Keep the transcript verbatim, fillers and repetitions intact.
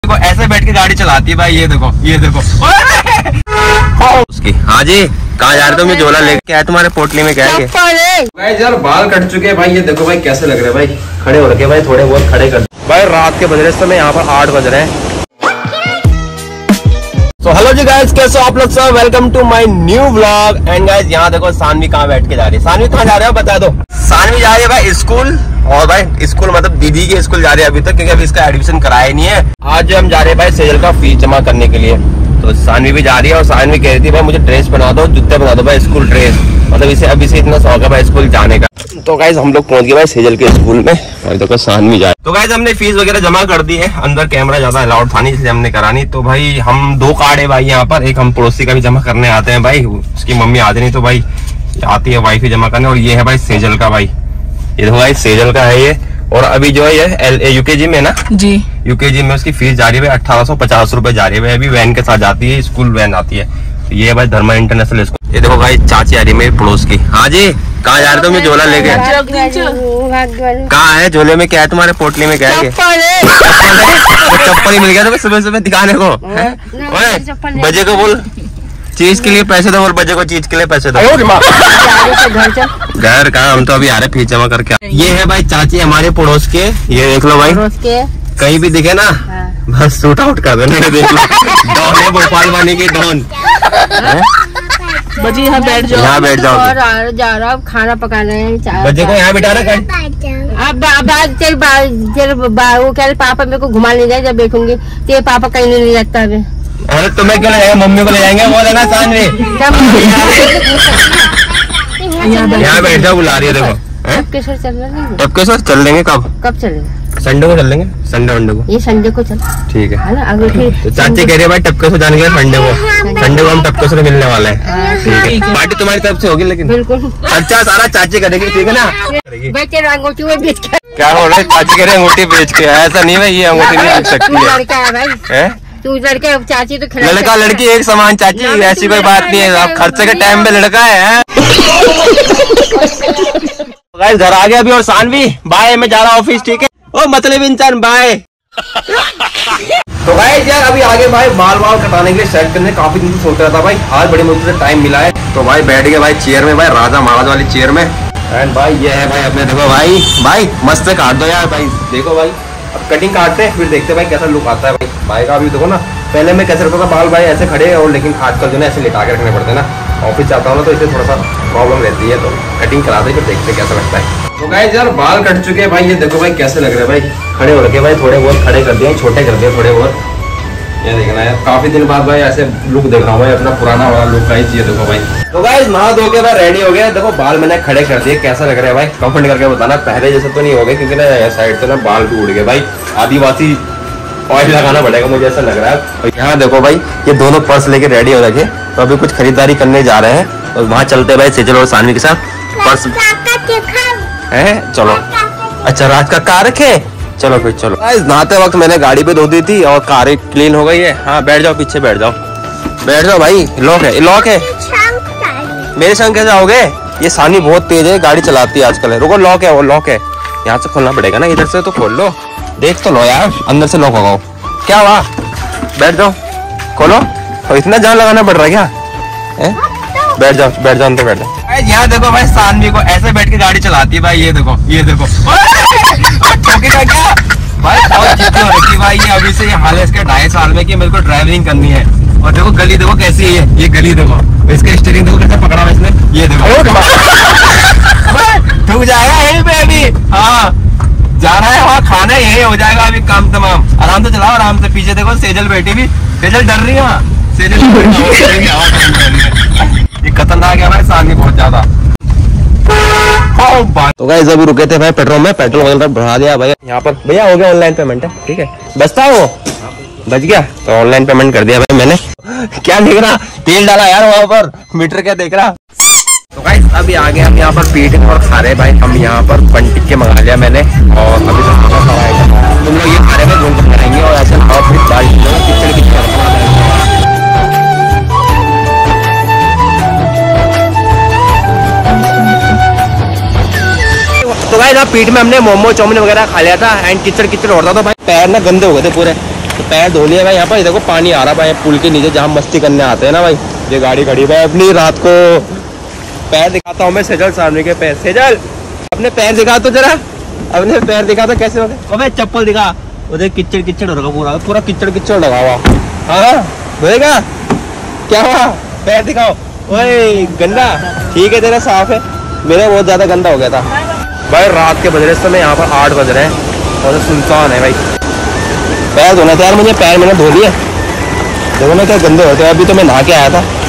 देखो ऐसे बैठ के गाड़ी चलाती है भाई। ये देखो ये देखो उसकी। हाँ जी, कहाँ जा रहे हो? मुझे झोला लेके क्या है तुम्हारे पोटली में? क्या है भाई? यार बाल कट चुके हैं भाई। ये देखो भाई कैसे लग रहे हैं भाई। खड़े हो रखे भाई, थोड़े बहुत खड़े कर भाई। रात के बज रहे समय यहाँ पर आठ बज रहे हैं। तो हेलो जी गाइस, कैसे हो आप लोग सब? Welcome to my new vlog. And guys यहाँ देखो सानवी कहाँ बैठ के जा रही है। सानवी कहाँ जा रहे हो बता दो। सानवी जा रही है भाई स्कूल। और भाई स्कूल मतलब दीदी के स्कूल जा रही है अभी तक, क्योंकि अभी इसका एडमिशन कराया ही नहीं है। आज हम जा रहे हैं भाई सेजल का फीस जमा करने के लिए। तो सानवी भी जा रही है और सानवी कह रही थी भाई मुझे ड्रेस बना दो, जूते बना दो भाई, स्कूल ड्रेस। मतलब इसे अभी से इतना शौक है भाई स्कूल जाने का। तो गाइस हम लोग पहुंच गए भाई सेजल के स्कूल में और देखो सानवी जाए। तो गाइस हमने फीस वगैरह जमा कर दी है। अंदर कैमरा ज्यादा अलाउड था नहीं इसलिए हमने करा नहीं। तो भाई हम दो कार्ड है भाई यहाँ पर। एक हम पड़ोसी का भी जमा करने आते हैं भाई, उसकी मम्मी आती नहीं तो भाई आती है वाइफ ही जमा करने। और ये है भाई सेजल का भाई। ये देखो भाई सेजल का है ये। और अभी जो है ये यूकेजी में ना जी, यूकेजी में उसकी फीस जा रही है अठारह सौ पचास रूपए जा रही है। अभी वैन के साथ जाती है, स्कूल वैन आती है। तो ये है भाई धर्मा इंटरनेशनल स्कूल। ये देखो भाई चाची आ रही है मेरी पड़ोस की। हाँ जी, कहाँ जा रहे हो? मुझे झोला लेके। कहाँ है झोले में? क्या है तुम्हारे पोटली में? क्या है? चप्पल ही मिल गया तुम्हें सुबह सुबह दिखाने को। बजे को बोल चीज के लिए पैसे दो, और बजे को चीज के लिए पैसे दो। घर कहाँ, हम तो अभी आ रहे फीस जमा करके। ये है भाई चाची हमारे पड़ोस के। ये देख लो भाई, कहीं भी दिखे ना बस शूट आउट कर देना। देख लो डॉन है, भोपाल वानी की डॉन। बजे यहाँ बैठ जाओ, यहाँ बैठ जाओ। और जा रहा हूँ खाना पका रहे हैं। बजे को यहाँ बिठा रहा। अब तेरे वो कह रहे पापा मेरे को घुमा ले जाए, जब देखूंगी तेरे पापा कहीं नहीं ले जाता अभी। अरे तुम्हें क्यों ले जाएंगे? मम्मी को ले जाएंगे। वो लेना सानवी यहाँ बैठ जाओ, बुला रही है देखो। टपकेश्वर चलना नहीं? टपकेश्वर चल देंगे। कब कब चलेंगे? संडे को चल लेंगे। संडे वंडे को। ये संडे को चल ठीक है ना। अगर तो चाची कह रही है भाई टपकेश्वर जाने के संडे को। संडे को हम टपकेश्वर मिलने वाले हैं। ठीक है, पार्टी तुम्हारी तरफ से होगी लेकिन बिल्कुल अच्छा सारा चाची करेगी। ठीक है ना? अंगूठी वो बेच के क्या हो रहा है? चाची कह रही है अंगूठी बेच के। ऐसा नहीं है, ये अंगूठी नहीं बेच सकती है। लड़का है भाई, तू लड़का चाची तो लड़का लड़की एक समान चाची, ऐसी कोई बात नहीं है। आप खर्चे के टाइम पे लड़का है। गाइस घर आ गया अभी। और सानवी बाय, मैं जा रहा ऑफिस। ठीक है ओ मतलब इंसान बाय। तो गाइस यार अभी आगे भाई बाल बाल कटाने के लिए सेट करने काफी दिन से सोच रहा था भाई। आज बड़ी मुश्किल से टाइम मिला है तो भाई बैठ गए भाई चेयर में, भाई राजा महाराज वाली चेयर में। एंड भाई ये है भाई अपने देखो भाई भाई मस्त से काट दो यार भाई। देखो भाई अब कटिंग काटते हैं फिर देखते भाई कैसा लुक आता है भाई। भाई का अभी देखो ना, पहले मैं कैसे रखता था बाल भाई ऐसे खड़े, और लेकिन आजकल जो ना ऐसे लिटा के रखने पड़ते हैं ना। ऑफिस जाता हूँ ना तो इससे थोड़ा सा प्रॉब्लम रहती है, तो कटिंग कराते फिर देखते कैसा लगता है। तो गाइस यार बाल कट चुके हैं भाई। ये देखो भाई कैसे लग रहे हैं भाई। खड़े हो रखे भाई, थोड़े बहुत खड़े कर दिए, छोटे कर दिए थोड़े बहुत। ये देखना है काफी दिन बाद भाई ऐसे लुक देख रहा हूँ भाई, अपना पुराना वाला लुक का ही चाहिए। देखो भाई तो गाइस नहा धो के भाई रेडी हो गया। देखो बाल मैंने खड़े कर दिए, कैसा लग रहा है भाई कमेंट करके बताना। पहले जैसे तो नहीं हो गए क्योंकि ना साइड से ना बाल भी उड़ गए भाई। आदिवासी ऑयल लगाना पड़ेगा मुझे ऐसा लग रहा है। और यहाँ देखो भाई ये दोनों पर्स लेके रेडी हो रखे, तो अभी कुछ खरीदारी करने जा रहे हैं। और वहाँ चलते भाई सेजल और सानवी के साथ। पर्स है चलो। अच्छा रात का कार रखे, चलो फिर चलो। नहाते वक्त मैंने गाड़ी पे धो दी थी और कार क्लीन हो गई है। हाँ बैठ जाओ, पीछे बैठ जाओ, बैठ जाओ भाई। लॉक है, लॉक है। मेरे संग कैसे आओगे? ये सानी बहुत तेज है, गाड़ी चलाती है आजकल। रुको लॉक है, वो लॉक है, यहाँ से खोलना पड़ेगा ना। इधर से तो खोल लो, देख तो लो यार, अंदर से लॉक होगा। क्या हुआ? बैठ जाओ, खोलो। तो इतना जान लगाना पड़ रहा है क्या? है? बैठ जाओ बैठ जाओ अंदर बैठ जाओ। यहाँ देखो भाई सानवी को ऐसे बैठ के गाड़ी चलाती है भाई। ये देखो ये देखो ठोकेगा क्या भाई? बहुत जिद्दी हो रखी भाई ये। अभी से ये हाल है इसके ढाई साल में कि मेरे को ड्राइविंग करनी है। और देखो गली देखो कैसी है ये गली। देखो इसका स्टीयरिंग देखो कैसे पकड़ा हुआ इसने। ये देखो ठुक जाएगा यहीं पे अभी। हाँ जाना है वहाँ, खाना यही हो जाएगा अभी काम तमाम। आराम से चलाओ आराम से। पीछे देखो सेजल बैठी भी, सेजल डर रही है वहाँ। सेजल ये खतरनाक है भाई सानवी बहुत ज्यादा। तो गाइस अभी रुके थे भाई पेट्रोल में, पेट्रोल वगैरह बढ़ा दिया भाई। यहाँ पर भैया हो गया ऑनलाइन पेमेंट है। ठीक है बचता है वो बच गया तो ऑनलाइन पेमेंट कर दिया भाई मैंने। क्या देख रहा, तेल डाला यार वहाँ पर, मीटर क्या देख रहा। तो गाइस अभी आगे हम यहाँ पर पीट और खा रहे भाई। हम यहाँ पर बन टिक्के मंगा लिया मैंने और अभी तो तुम लोग ये खा रहे में घूम कर रहेंगे। और ऐसे किचड़ किचड़। तो गाइस ना पीठ में हमने मोमो चाउमीन वगैरह खा लिया था एंड किचड़ किचड़ हो रहा था भाई। पैर ना गंदे हो गए थे पूरे। तो पैर धो लिया भाई। यहाँ पर देखो पानी आ रहा भाई पुल के नीचे जहाँ मस्ती करने आते हैं ना भाई। ये गाड़ी खड़ी भाई अपनी। रात को पैर दिखाता हूँ मैं सेजल सामने के पैर। सेजल अपने पैर दिखा तो जरा, अपने पैर दिखा तो कैसे हो गए। अबे चप्पल दिखा, उधर किच्चड़ किच्चड़ हो रखा पूरा पूरा किच्चड़ किच्चड़ लगा हुआ। हाँ धोएगा क्या हुआ, पैर दिखाओ। ओए गंदा ठीक है तेरा साफ है, मेरा बहुत ज्यादा गंदा हो गया था भाई। रात के बज रहे इस समय यहाँ पर आठ बज रहे हैं और सुनसान है भाई। पैर धोना था यार मुझे, पैर मैंने धो लिए। देखो ना क्या गंदे होते हैं। अभी तो मैं नहा के आया था।